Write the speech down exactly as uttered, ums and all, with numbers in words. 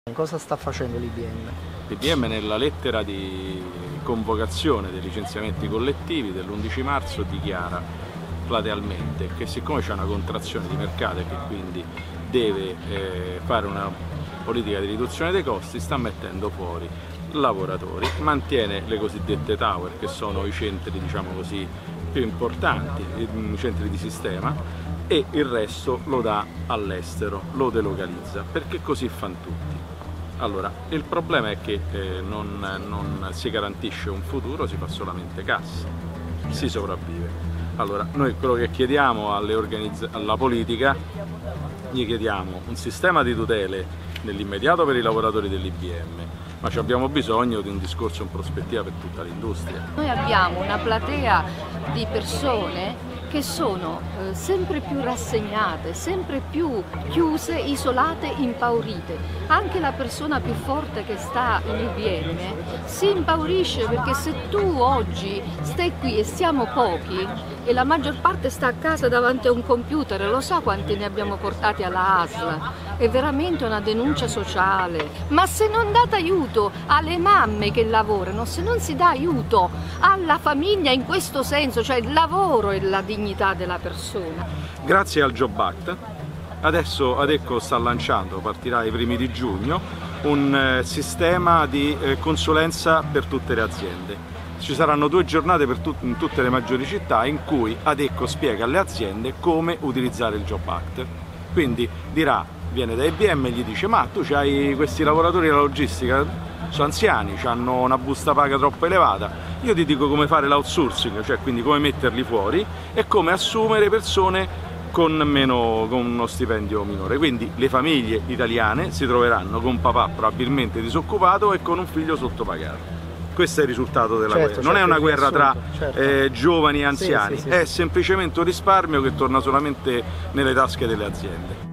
Cosa sta facendo l'I B M? L'I B M nella lettera di convocazione dei licenziamenti collettivi dell'undici marzo dichiara platealmente che siccome c'è una contrazione di mercato e che quindi deve eh, fare una politica di riduzione dei costi, sta mettendo fuori lavoratori, mantiene le cosiddette tower, che sono i centri, diciamo così, più importanti, i centri di sistema, e il resto lo dà all'estero, lo delocalizza, perché così fanno tutti. Allora, il problema è che eh, non, non si garantisce un futuro, si fa solamente cassa, si sopravvive. Allora, noi quello che chiediamo alle alla politica, gli chiediamo un sistema di tutele nell'immediato per i lavoratori dell'I B M, ma ci abbiamo bisogno di un discorso in prospettiva per tutta l'industria. Noi abbiamo una platea di persone che sono eh, sempre più rassegnate, sempre più chiuse, isolate, impaurite. Anche la persona più forte che sta in I B M si impaurisce, perché se tu oggi stai qui e siamo pochi e la maggior parte sta a casa davanti a un computer, lo sa quanti ne abbiamo portati alla A S L? È veramente una denuncia sociale. Ma se non date aiuto alle mamme che lavorano, se non si dà aiuto alla famiglia in questo senso, cioè il lavoro e la dignità della persona. Grazie al Job Act, adesso Adecco sta lanciando, partirà ai primi di giugno, un eh, sistema di eh, consulenza per tutte le aziende. Ci saranno due giornate per tut in tutte le maggiori città in cui Adecco spiega alle aziende come utilizzare il Job Act. Quindi dirà, viene da I B M e gli dice: ma tu c'hai questi lavoratori della logistica, sono anziani, hanno una busta paga troppo elevata, io ti dico come fare l'outsourcing, cioè quindi come metterli fuori e come assumere persone con, meno, con uno stipendio minore. Quindi le famiglie italiane si troveranno con papà probabilmente disoccupato e con un figlio sottopagato. Questo è il risultato della certo, guerra, non certo, è una guerra tra certo. eh, giovani e anziani, sì, sì, sì, è sì. semplicemente un risparmio che torna solamente nelle tasche delle aziende.